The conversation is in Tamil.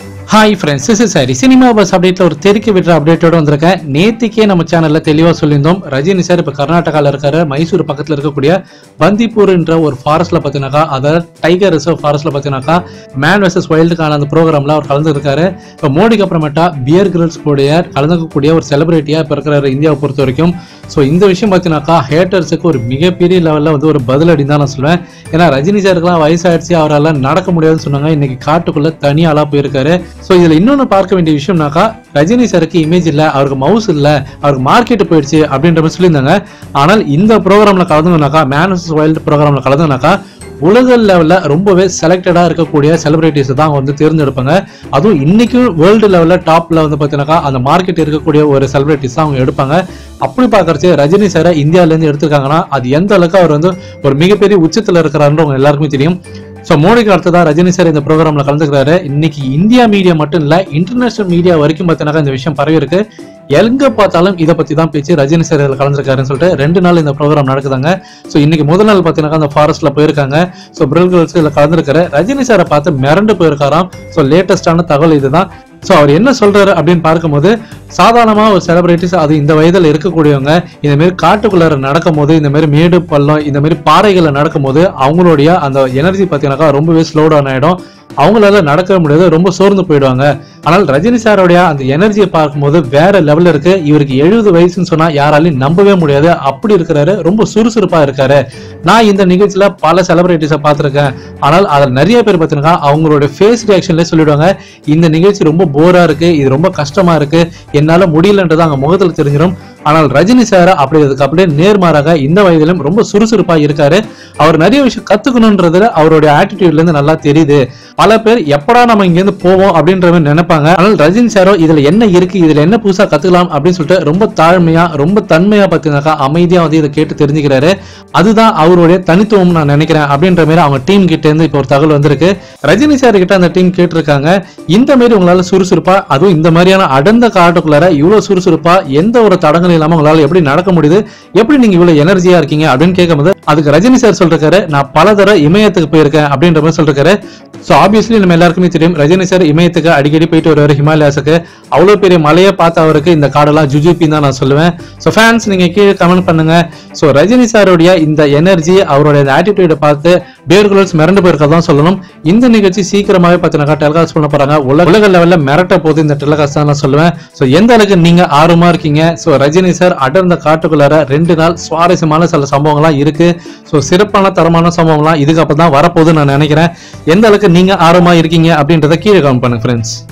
Hi friends, this is Hari. Cinema Bus update ஒரு தெரிக்க விடுற அப்டேட்டோட வந்திருக்கேன். நேத்திக்கே நம்ம சேனல்ல தெளிவா சொல்லியிருந்தோம். ரஜினி சார் இப்ப கர்நாடகால இருக்காரு. மைசூர் பக்கத்துல இருக்கக்கூடிய பந்திப்பூர்ன்ற ஒரு ஃபாரஸ்ட்ல பாத்தீங்கன்னாக்கா, அதாவது டைகர் ரிசர்வ் ஃபாரஸ்ட்ல பாத்தீங்கன்னாக்கா மேன் வெர்சஸ் வைல்டுக்கான அந்த ப்ரோக்ராம்ல அவர் கலந்து இருக்காரு. இப்ப மோடிக்கு அப்புறமேட்டா பியர் கிரில்ஸ் கூடிய கலந்துக்கக்கூடிய ஒரு செலிபிரிட்டியா இப்ப இருக்கிற இந்தியாவை பொறுத்த வரைக்கும். ஸோ இந்த விஷயம் பார்த்தீங்கன்னாக்கா ஹேட்டர்ஸுக்கு ஒரு மிகப்பெரிய லெவலில் வந்து ஒரு பதிலடி தான் நான் சொல்லுவேன். ஏன்னா ரஜினி சாருக்குலாம் வயசாயிடுச்சு, அவரால் நடக்க முடியாதுன்னு சொன்னாங்க. இன்னைக்கு காட்டுக்குள்ள தனியாளா போயிருக்காரு. ஸோ இதுல இன்னொன்று பார்க்க வேண்டிய விஷயம்னாக்கா, ரஜினி சாருக்கு இமேஜ் இல்லை, அவருக்கு மவுஸ் இல்லை, அவருக்கு மார்க்கெட் போயிடுச்சு அப்படின்ற மாதிரி சொல்லியிருந்தாங்க. ஆனால் இந்த ப்ரோக்ராம்ல கலந்துனாக்கா, மேன் வெர்சஸ் வைல்டு ப்ரோக்ராம்ல கலந்துனாக்கா உலக லெவல்ல ரொம்பவே செலக்டடா இருக்கக்கூடிய செலிபிரிட்டிஸ் தான் வந்து தேர்ந்தெடுப்பாங்க. அதுவும் இன்னைக்கு வேர்ல்டு லெவல்ல டாப்ல வந்து பாத்தீங்கன்னா அந்த மார்க்கெட் இருக்கக்கூடிய ஒரு செலிபிரிட்டிஸ் தான் அவங்க எடுப்பாங்க. அப்படி பாக்குறச்சு ரஜினி சாரை இந்தியால இருந்து எடுத்திருக்காங்கன்னா அது எந்த அளவுக்கு அவர் வந்து ஒரு மிகப்பெரிய உச்சத்துல இருக்கிறாருன்னு அவங்க எல்லாருக்குமே தெரியும். ஸோ மோடிக்கு அடுத்ததான் ரஜினி சார் இந்த ப்ரோக்ராம்ல கலந்துக்கிறாரு. இன்னைக்கு இந்தியா மீடியா மட்டும் இல்ல, இன்டர்நேஷனல் மீடியா வரைக்கும் பார்த்தீங்கன்னா இந்த விஷயம் பரவி இருக்கு. எங்க பார்த்தாலும் இதை பத்தி தான் பேச்சு. ரஜினி சார் இதில் கலந்துருக்காருன்னு சொல்லிட்டு 2 நாள் இந்த ப்ரோக்ராம் நடக்குதாங்க. ஸோ இன்னைக்கு முதல் நாள் பார்த்தீங்கன்னா அந்த ஃபாரஸ்ட்ல போயிருக்காங்க. ஸோ பிரில் கேர்ள்ஸ் இதில் கலந்துருக்காரு. ரஜினி சாரை பார்த்து மிரண்டு போயிருக்காராம். ஸோ லேட்டஸ்டான தகவல் இதுதான். ஸோ அவர் என்ன சொல்றாரு அப்படின்னு பார்க்கும்போது, சாதாரணமா ஒரு செலிபிரிட்டிஸ், அது இந்த வயதில் இருக்கக்கூடியவங்க இந்த மாதிரி காட்டுக்குள்ளார நடக்கும் போது, இந்த மாதிரி மேடு பள்ளம் இந்த மாதிரி பாறைகளை நடக்கும் போது அவங்களுடைய அந்த எனர்ஜி பார்த்தீங்கன்னாக்கா ரொம்பவே ஸ்லோ டவுன் ஆயிடும். அவங்களால நடக்க முடியாது, ரொம்ப சோர்ந்து போயிடுவாங்க. ஆனால் ரஜினி சாரோடைய அந்த எனர்ஜியை பார்க்கும்போது வேற லெவல்ல இருக்கு. இவருக்கு 70 வயசுன்னு சொன்னா யாராலையும் நம்பவே முடியாது. அப்படி இருக்கிறாரு, ரொம்ப சுறுசுறுப்பா இருக்காரு. நான் இந்த நிகழ்ச்சியில பல செலிபிரிட்டிஸை பார்த்திருக்கேன். ஆனால் அதில் நிறைய பேர் பார்த்தீங்கன்னா அவங்களோட ஃபேஸ் ரியாக்ஷன்ல சொல்லிடுவாங்க, இந்த நிகழ்ச்சி ரொம்ப போரா இருக்கு, இது ரொம்ப கஷ்டமா இருக்கு, என்னால முடியலன்றது அவங்க முகத்துல தெரிஞ்சிடும். ஆனால் ரஜினி சார் அப்படி அதுக்கு அப்படியே நேர்மாறாக இந்த வயதிலும் ரொம்ப சுறுசுறுப்பா இருக்காரு. அவர் நிறைய விஷயம் கத்துக்கணும்ன்றதுல அவருடைய ஆட்டிடியூட்ல இருந்து நல்லா தெரியுது. பல பேர் எப்படா நம்ம இங்க இருந்து போவோம் அப்படின்ற மாதிரி நினைப்பாங்க. ஆனால் ரஜினி சாரோ இதுல என்ன இருக்கு, இதுல என்ன புதுசா கத்துக்கலாம் அப்படின்னு சொல்லிட்டு ரொம்ப தாழ்மையா, ரொம்ப தன்மையா பார்த்தீங்கன்னாக்கா அமைதியா வந்து இதை கேட்டு தெரிஞ்சுக்கிறாரு. அதுதான் அவருடைய தனித்துவம் நான் நினைக்கிறேன் அப்படின்ற மாதிரி அவங்க டீம் கிட்ட இருந்து இப்போ ஒரு தகவல் வந்திருக்கு. ரஜினி சார் கிட்ட அந்த டீம் கேட்டிருக்காங்க, இந்த மாதிரி உங்களால சுறுசுறுப்பா, அதுவும் இந்த மாதிரியான அடர்ந்த காட்டுக்குள்ளார இவ்வளவு சுறுசுறுப்பா எந்த ஒரு தடங்கள் இல்லாம உங்களால எப்படி நடக்க முடியுது, எப்படி நீங்க இவ்வளவு எனர்ஜியா இருக்கீங்க அப்படின்னு கேட்கும்போது, அதுக்கு ரஜினி சார் சொல்றாரு, நான் பல தடவை இமயத்துக்கு போயிருக்கேன் அப்படின்ற மாதிரி சொல்றாரு. சோ ஆப்வியஸ்லி நம்ம எல்லாருக்குமே தெரியும், ரஜினி சார் இமயத்துக்கு அடிக்கடி போயிட்டு வருவாரு, ஹிமாலயாஸுக்கு. அவ்வளவு பெரிய மலையை பார்த்து அவருக்கு இந்த காடெல்லாம் ஜுஜுபின்னு தான் நான் சொல்லுவேன். ஸோ ஃபேன்ஸ் நீங்க கீழே கமெண்ட் பண்ணுங்க. ஸோ ரஜினி சாருடைய இந்த எனர்ஜி, அவருடைய ஆட்டிடியூட பார்த்து பியர் கிரில்ஸ் மிரண்டு போயிருக்கதான் சொல்லணும். இந்த நிகழ்ச்சி சீக்கிரமாவே பார்த்தீங்கன்னா டெலிகாஸ்ட் பண்ண போறாங்க. உலக லெவல்ல மிரட்ட போது இந்த டெலிகாஸ்ட் தான் நான் சொல்லுவேன். ஸோ எந்த அளவுக்கு நீங்க ஆர்வமா இருக்கீங்க? ஸோ ரஜினி சார் அடர்ந்த காட்டுக்குள்ளார 2 நாள் சுவாரஸ்யமான சில சம்பவங்கள்லாம் இருக்கு. ஸோ சிறப்பான தரமான சம்பவங்கள்லாம் இதுக்கு அப்புறம் தான் வரப்போகுதுன்னு நான் நினைக்கிறேன். எந்த அளவுக்கு நீங்க ஆர்வமா இருக்கீங்க அப்படின்றத கீழே கமெண்ட் பண்ணுங்க ஃப்ரெண்ட்ஸ்.